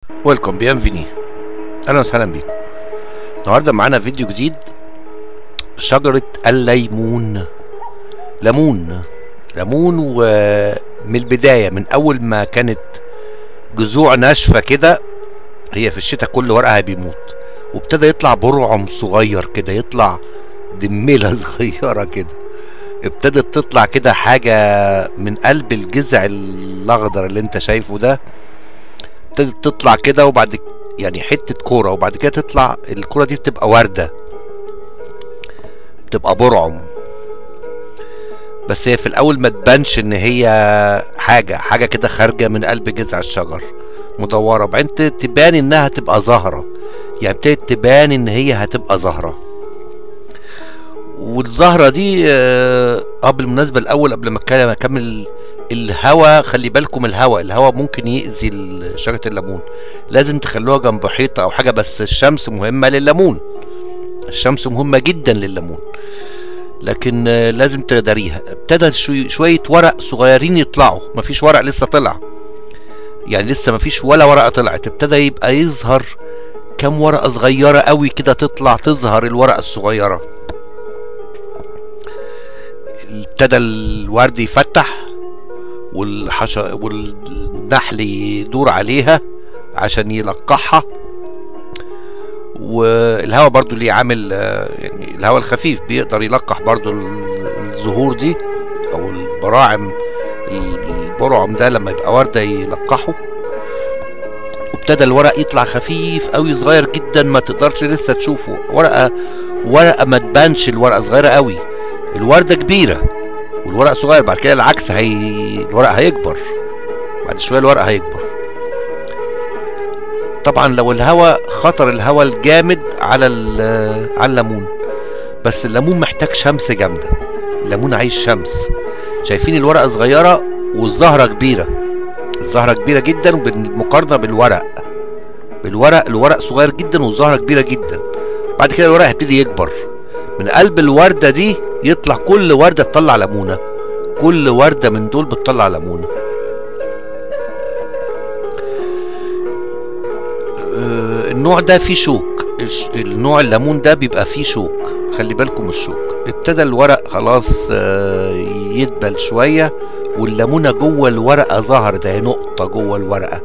ويلكم بيانفيني، اهلا وسهلا بيكم. النهارده معانا فيديو جديد، شجرة الليمون. ليمون ومن البداية، من اول ما كانت جذوع ناشفة كده، هي في الشتاء كل ورقها بيموت، وابتدى يطلع برعم صغير كده، يطلع دميلة صغيرة كده، ابتدت تطلع كده حاجة من قلب الجذع الاخضر اللي انت شايفه ده، ابتدت تطلع كده، وبعد يعني حتة كورة، وبعد كده تطلع الكورة دي بتبقى وردة، بتبقى برعم. بس هي في الاول ما تبانش ان هي حاجة كده خارجة من قلب جذع الشجر مدورة، وبعدين تبان انها تبقى زهرة، يعني ابتدت تبان ان هي هتبقى زهرة. والزهرة دي بالمناسبة الاول قبل ما اكمل، الهواء خلي بالكم، الهواء ممكن يأذي شجرة الليمون، لازم تخلوها جنب حيطة او حاجة. بس الشمس مهمة لليمون، الشمس مهمة جدا لليمون، لكن لازم تقدريها. ابتدى شوية ورق صغيرين يطلعوا، مفيش ورق لسه طلع، يعني لسه مفيش ولا ورقة طلعت، ابتدى يبقى يظهر كام ورقة صغيرة قوي كده، تظهر الورقة الصغيرة. ابتدى الورد يفتح، والنحل يدور عليها عشان يلقحها. والهواء برضو ليه عامل، يعني الهواء الخفيف بيقدر يلقح برضو الزهور دي او البرعم ده لما يبقى وردة يلقحه. وابتدى الورق يطلع خفيف قوي، صغير جدا، ما تقدرش لسه تشوفه، ورقة ما تبانش، الورقة صغيرة قوي، الوردة كبيرة والورق صغير. بعد كده العكس، الورق هيكبر، بعد شوية الورق هيكبر. طبعا لو خطر الهواء الجامد على الليمون، بس الليمون محتاج شمس جامدة، الليمون عايز شمس. شايفين الورقة صغيرة والزهرة كبيرة، الزهرة كبيرة جدا بالمقارنة الورق صغير جدا والزهرة كبيرة جدا. بعد كده الورق هيبتدي يكبر، من قلب الوردة دي يطلع كل وردة تطلع ليمونة، كل وردة من دول بتطلع ليمونة. النوع ده فيه شوك، النوع الليمون ده بيبقى فيه شوك، خلي بالكم الشوك. ابتدى الورق خلاص يدبل شوية، والليمونة جوه الورقة ظهرت، ده نقطة جوه الورقة،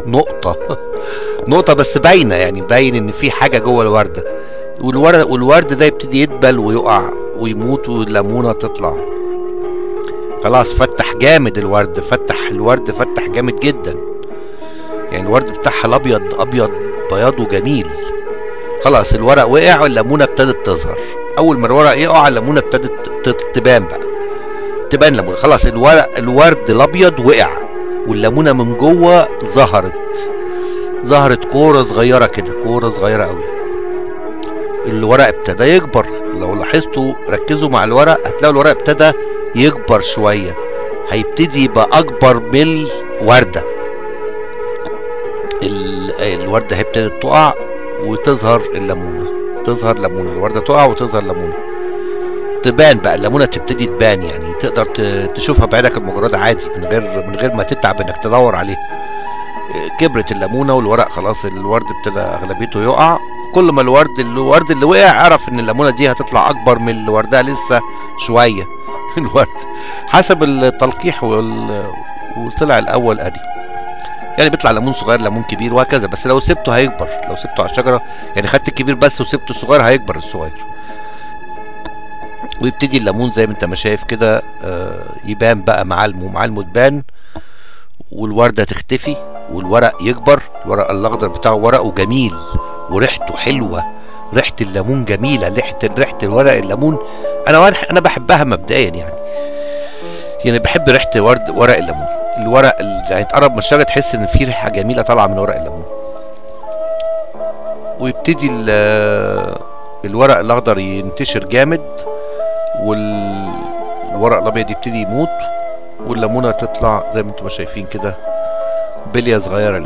نقطة بس باينة، يعني باين ان في حاجة جوه الوردة. والورد ده يبتدي يدبل ويقع ويموت، والليمونة تطلع. خلاص فتح جامد الورد، فتح جامد جدا، يعني الورد بتاعها الابيض بياضه جميل. خلاص الورق وقع والليمونة ابتدت تظهر. اول ما الورق يقع الليمونة ابتدت تبان ليمونة. خلاص الورد الابيض وقع، والليمونة من جوه ظهرت كورة صغيرة كده، كورة صغيرة قوي. الورق ابتدى يكبر، لو لاحظتوا ركزوا مع الورق هتلاقوا الورق ابتدى يكبر شوية، هيبتدي يبقى اكبر من الوردة. الوردة ابتدت تقع وتظهر الليمونة، الوردة تقع وتظهر ليمونة، تبان بقى الليمونة، تبتدي تبان، يعني تقدر تشوفها بعينك المجرد عادي، من غير ما تتعب انك تدور عليها. كبرت الليمونة والورق خلاص، الورد ابتدى اغلبيته يقع. كل ما الورد اللي وقع عرف ان الليمونة دي هتطلع اكبر من اللي وردها لسه شوية. الورد حسب التلقيح وطلع الاول ادي، يعني بيطلع ليمون صغير ليمون كبير وهكذا. بس لو سبته هيكبر، لو سبته على الشجرة، يعني خدت الكبير بس وسبته الصغير هيكبر الصغير، ويبتدي الليمون زي ما انت ما شايف كده يبان بقى، معالمه تبان، والوردة تختفي والورق يكبر. الورق الاخضر بتاعه ورقه جميل وريحته حلوة، ريحة الليمون جميلة، ريحة الورق الليمون انا بحبها مبدئيا، يعني بحب ريحة ورق الليمون. الورق يعني تقرب من الشجرة تحس ان في ريحة جميلة طالعة من ورق الليمون. ويبتدي الورق الاخضر ينتشر جامد، والورق الابيض يبتدي يموت، والليمونة تطلع زي ما انتم شايفين كده، بلية صغيرة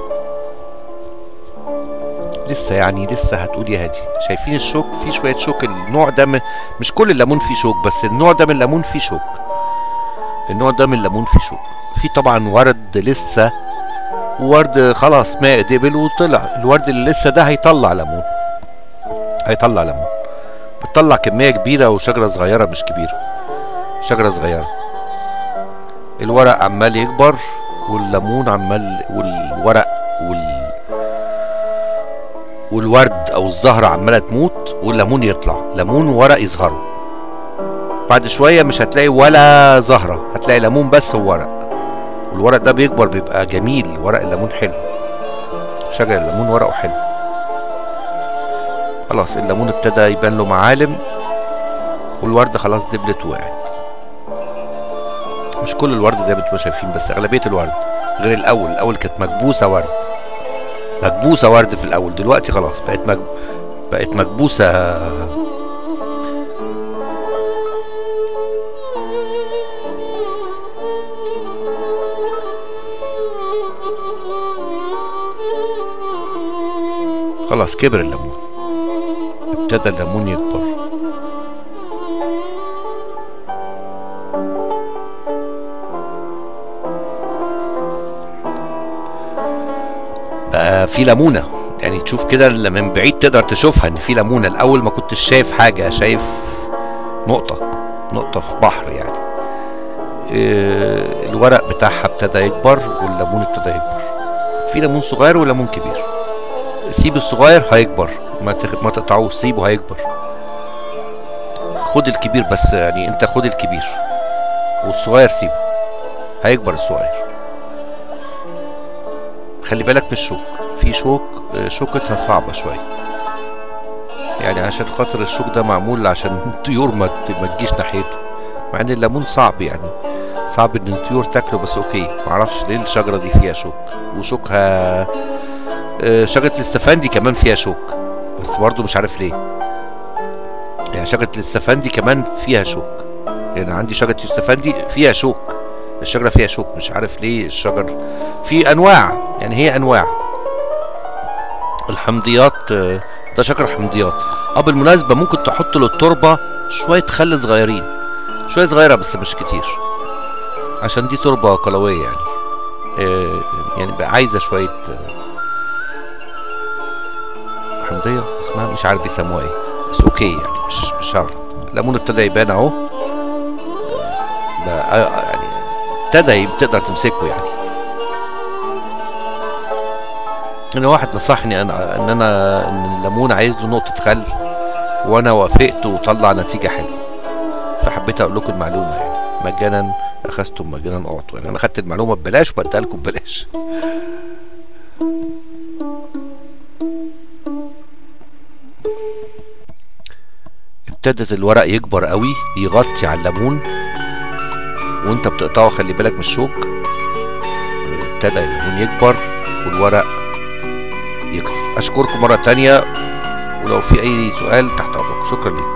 لسه يعني لسه هتقول يا هادي. شايفين الشوك؟ في شوية شوك. النوع ده مش كل الليمون فيه شوك، بس النوع ده من الليمون فيه شوك، في طبعا ورد لسه وورد خلاص ماء دبل وطلع. الورد اللي لسه ده هيطلع ليمون، هيطلع ليمون. بتطلع كمية كبيرة وشجرة صغيرة مش كبيرة، شجرة صغيرة. الورق عمال يكبر والليمون عمال، والورق والورد او الزهرة عمالة تموت والليمون يطلع، ليمون وورق يظهروا. بعد شوية مش هتلاقي ولا زهرة، هتلاقي ليمون بس وورق. والورق ده بيكبر بيبقى جميل، ورق الليمون حلو، شجر الليمون ورقه حلو. خلاص الليمون ابتدى يبان له معالم، والورد خلاص دبلت ووقعت. مش كل الورد زي ما انتم شايفين، بس اغلبية الورد غير الاول. الاول كانت مكبوسة ورد، مكبوسة ورد في الاول. دلوقتي خلاص بقت مكبوسة. خلاص كبر الليمون، ابتدى الليمون يكبر. بقى في ليمونة، يعني تشوف كده من بعيد تقدر تشوفها ان في ليمونة. الاول ما كنتش شايف حاجة، شايف نقطة في بحر يعني. الورق بتاعها ابتدى يكبر والليمون ابتدى يكبر. في ليمون صغير وليمون كبير. سيب الصغير هيكبر، ما تقطعوش، سيبه هيكبر. خد الكبير بس، يعني انت خد الكبير والصغير سيبه، هيكبر الصغير. خلي بالك من الشوك، في شوك شوكتها صعبة شوية، يعني عشان خاطر الشوك ده معمول عشان الطيور ما تجيش ناحيته. مع ان الليمون صعب، يعني صعب ان الطيور تاكله، بس اوكي. معرفش ليه الشجرة دي فيها شوك، وشوكها شجرة الاستفندي كمان فيها شوك، بس برضو مش عارف ليه. يعني شجرة الاستفندي كمان فيها شوك، يعني عندي شجرة الاستفندي فيها شوك، الشجرة فيها شوك، مش عارف ليه. الشجر في انواع، يعني هي انواع. الحمضيات ده شجر حمضيات. بالمناسبة ممكن تحط له التربة شوية خل صغيرين، شوية صغيرة بس مش كتير، عشان دي تربة قلوية يعني. يعني بقى عايزة شوية حمضية اسمها، مش عارف بيسموها ايه، بس اوكي يعني مش شرط. الليمون ابتدى يبان اهو، يعني ابتدى تقدر تمسكه يعني. انا واحد نصحني ان الليمون عايز له نقطة خل، وانا وافقت وطلع نتيجة حلوة، فحبيت اقول لكم المعلومة يعني. مجانا اخذتم مجانا اعطوا، يعني انا اخدت المعلومة ببلاش وبديها لكم ببلاش. ابتدت الورق يكبر قوي، يغطي على الليمون، وانت بتقطعه خلي بالك من الشوك. ابتدى الليمون يكبر والورق يكتر. اشكركم مرة تانية، ولو في اي سؤال تحت امركم. شكرا لكم.